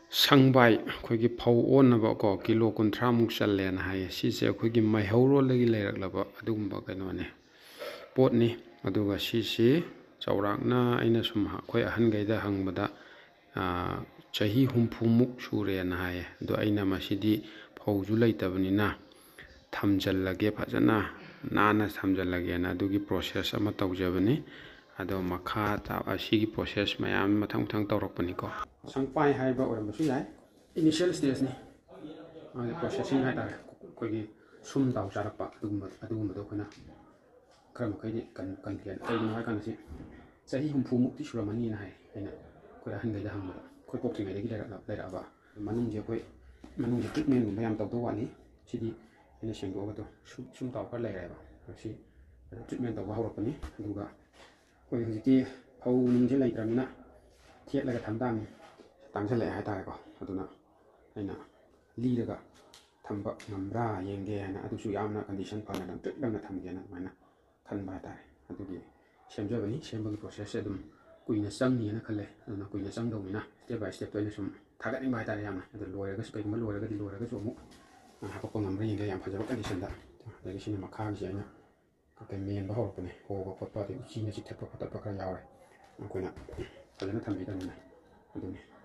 ꯁꯪꯕꯥꯏ ꯑꯩꯈꯣꯏꯒꯤ ꯐꯧ ꯑꯣꯟꯅꯕꯀꯣ ꯀꯤꯂꯣ 30ꯃꯨꯛ ꯆꯜꯂꯦꯅ ꯍꯥꯏꯌꯦ ꯁꯤꯁꯦ ꯑꯩꯈꯣꯏꯒꯤ ꯃꯩꯍꯧꯔꯣꯜꯗꯒꯤ ꯂꯩꯔꯛꯂꯕ ꯑꯗꯨꯒꯨꯝꯕ ꯀꯩꯅꯣꯅꯦ ꯄꯣꯠꯅꯤ ꯑꯗꯨꯒ ꯁꯤꯁꯤ ꯆꯥꯎꯔꯥꯛꯅ ꯑꯩꯅ ꯁꯨꯝ ꯑꯩꯈꯣꯏ ꯑꯍꯟꯈꯩꯗ ꯍꯪꯕꯗ ꯆꯍꯤ 60ꯃꯨꯛ ꯁꯨꯔꯦꯅ ꯍꯥꯏꯌꯦ ꯑꯗꯣ ꯑꯩꯅ ꯃꯁꯤꯗꯤ ꯐꯧꯁꯨ ꯂꯩꯇꯕꯅꯤꯅ ꯊꯝꯖꯤꯜꯂꯒꯦ ꯐꯖꯅ ꯅꯥꯟꯅ ꯊꯝꯖꯤꯜꯂꯒꯦꯅ ꯑꯗꯨꯒꯤ ꯄ꯭ꯔꯣꯁꯦꯁ ꯑꯃ ꯇꯧꯖꯕꯅꯤ ꯑꯗꯣ ꯃꯈꯥ ꯑꯁꯤꯒꯤ ꯄ꯭ꯔꯣꯁꯦꯁ ꯃꯌꯥꯝ ꯃꯊꯪ ꯃꯊꯪ ꯇꯧꯔꯛꯄꯅꯤꯀꯣ ꯁꯪꯄꯥꯏ ꯍꯥꯏꯕ ꯑꯣꯏꯔꯝꯕꯁꯨ ꯌꯥꯏ ꯏꯅꯤꯁꯤꯌꯦꯜ ꯁ꯭ꯇꯦꯖꯅꯤ ꯄ꯭ꯔꯣꯁꯦꯁꯤꯡ ꯍꯥꯏꯇꯥꯔꯦ ꯑꯩꯈꯣꯏꯒꯤ ꯁꯨꯝ ꯇꯥꯎ ꯆꯥꯔꯛꯄ ꯑꯗꯨꯒꯨꯝꯕꯗꯣ ꯑꯩꯈꯣꯏꯅ ꯈꯔ ꯃꯈꯩꯗꯤ ꯀꯟꯐꯤꯗꯦꯟ ꯀꯩꯒꯤꯅꯣ ꯍꯥꯏꯔꯀꯥꯟꯗ ꯁꯤ ꯆꯍꯤ 60ꯃꯨꯛꯇꯤ ꯁꯨꯔꯝꯃꯅꯤꯅ ꯍꯥꯏ ꯑꯩꯅ ꯑꯩꯈꯣꯏ ꯑꯍꯟꯈꯩꯗ ꯍꯪꯕꯗ ꯑꯩꯈꯣꯏ ꯄꯣꯛꯇ꯭ꯔꯤꯉꯩꯗꯒꯤ ꯂꯩꯔꯛꯑꯕ ꯃꯅꯨꯡꯁꯦ ꯑꯩꯈꯣꯏ ꯃꯅꯨꯡꯁꯦ ꯇ꯭ꯔꯤꯠꯃꯦꯟꯒꯨꯝꯕ ꯌꯥꯝ ꯇꯧꯗꯧ ꯋꯥꯠꯂꯤ ꯁꯤꯗꯤ ꯑꯩꯅ ꯁꯦꯡꯗꯣꯛꯑꯒꯗꯣ ꯁꯨꯝ ꯇꯥꯎ ꯈꯔ ꯂꯩꯔꯦꯕ ꯁꯤ ꯇ꯭ꯔꯤꯠꯃꯦꯟ ꯇꯧꯕ ꯍꯧꯔꯛꯄꯅꯤ ꯑꯗꯨꯒ ꯑꯩꯈꯣꯏ ꯍꯧꯖꯤꯛꯇꯤ ꯐꯧ ꯅꯨꯡꯁꯦ ꯂꯩꯇ꯭ꯔꯕꯅꯤꯅ ꯊꯦꯠꯂꯒ ꯊꯝ ꯇꯥꯕꯅꯤ ꯇꯥꯡꯁꯤꯜꯂꯛꯑꯦ ꯍꯥꯏꯇꯥꯔꯦꯀꯣ ꯑꯗꯨꯅ ꯑꯩꯅ ꯂꯤꯔꯒ ꯊꯝꯕ ꯉꯝꯕ꯭ꯔꯥ ꯌꯦꯡꯒꯦ ꯍꯥꯏꯅ ꯑꯗꯨꯁꯨ ꯌꯥꯝꯅ ꯀꯟꯗꯤꯁꯟ ꯐꯅ ꯑꯗꯨꯝ ꯇ꯭ꯔꯤꯠ ꯂꯧꯅ ꯊꯝꯒꯦꯅ ꯑꯗꯨꯃꯥꯏꯅ ꯈꯟꯕ ꯍꯥꯏꯇꯥꯔꯦ ꯑꯗꯨꯒꯤ ꯁꯦꯝꯖꯕꯅꯤ ꯁꯦꯝꯕꯒꯤ ꯄ꯭ꯔꯣꯁꯦꯁꯁꯦ ꯑꯗꯨꯝ ꯀꯨꯏꯅ ꯆꯪꯅꯤꯅ ꯈꯜꯂꯦ ꯑꯗꯨꯅ ꯀꯨꯏꯅ ꯆꯪꯗꯧꯅꯤꯅ ꯁ꯭ꯇꯦꯞ ꯕꯥꯏ ꯁ꯭ꯇꯦꯞꯇꯣ ꯑꯩꯅ ꯁꯨꯝ ꯊꯥꯒꯠꯅꯤꯡꯕ ꯍꯥꯏꯇꯥꯔꯦ ꯌꯥꯝꯅ ꯑꯗꯨ ꯂꯣꯏꯔꯒꯁꯨ ꯀꯩꯒꯨꯝꯕ ꯂꯣꯏꯔꯒꯁꯨ ꯑꯃꯨꯛ ꯍꯥꯄꯛꯄ ꯉꯝꯕ꯭ꯔꯥ ꯌꯦꯡꯒꯦ ꯌꯥꯝ ꯐꯖꯕ ꯀꯟꯗꯤꯁꯟꯗ ꯑꯗꯒꯤ ꯁꯤꯅ ꯃꯈꯥꯒꯤꯁꯦ ꯑꯩꯅ ꯀꯩ ꯃꯦꯟꯕ ꯍꯧꯔꯛꯄꯅꯦ ꯍꯣꯕ ꯈꯣꯠꯄ ꯑꯗꯩ ꯎꯆꯤꯅ ꯆꯤꯛꯊꯠꯄ ꯈꯣꯠꯇꯠꯄ ꯈꯔ ꯌꯥꯎꯔꯦ ꯑꯩꯈꯣꯏꯅ ꯐꯖꯅ ꯊꯝꯕꯤꯗꯕꯅꯤꯅ ꯑꯗꯨꯅꯤ